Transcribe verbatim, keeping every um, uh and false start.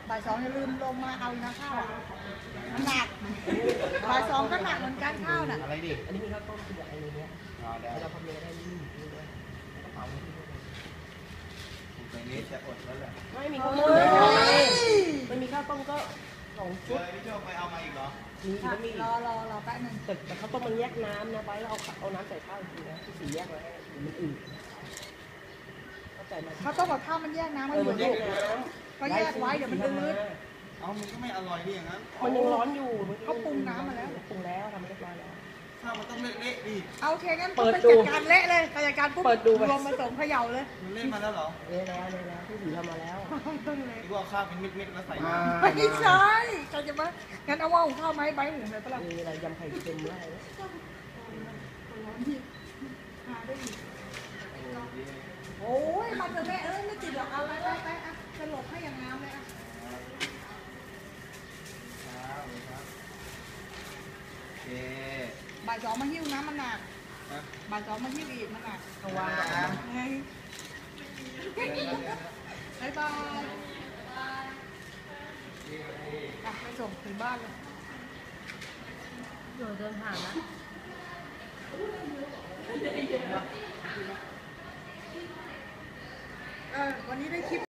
บ่ายสองอย่าลืมลงมาเอานะข้าวมันหนักบ่ายสองก็หนักเหมือนกันข้าวน่ะอะไรดิอันนี้มีข้าวต้มคืออะไรเนี้ยเราทำเยอะได้ยิ่งยิ่งด้วยกระเป๋าตรงนี้จะอดแล้วแหละไม่มีข้าวต้มมันมีข้าวต้มก็สองชุดพี่โจไปเอามาอีกเหรอมีก็มีรอรอรอแป๊บนึงแต่แต่ข้าวต้มมันแยกน้ำนะไปแล้วเอาเอาน้ำใส่ข้าวจริงนะที่สีแยกไว้มันอื่นเข้าใจไหมข้าวต้มกับข้าวมันแยกน้ำมันอยู่ลูกก็แยกไว้เดี๋ยวมันอืดเอามันก็ไม่อร่อยดิอย่างนั้นมันยังร้อนอยู่เขาปรุงน้ำมาแล้วปรุงแล้วทำเรียบร้อยแล้วข้าวมันต้องเละๆดิเอาโอเคงั้นไปจัดการเละเลยไปจัดการปุ๊บรวมผสมเขย่าเลยมันเละมาแล้วเหรอเละแล้วเละแล้วที่สีทำมาแล้วที่ว่าข้าวเป็นเม็ดๆแล้วใส่มาไม่ใช่เขาจะมางั้นเอาว่าข้าวไม้ใบหนึ่งเลยปะล่ะมีอะไรยำไข่เค็มอะไรโอ้ยมันจะแม่เอ้ยไม่ติดหรอกเอาไปไปไปอ่ะจะหลบให้อย่างงามเลยอ่ะบ่ายสองมาหิ้วน้ำมันหนักบ่ายสองมาหิ้วอีกมันหนักเอาวางไงบายบายอ่ะไปส่งถึงบ้านเลยเดี๋ยวเดินผ่านนะเออวันนี้ได้คลิป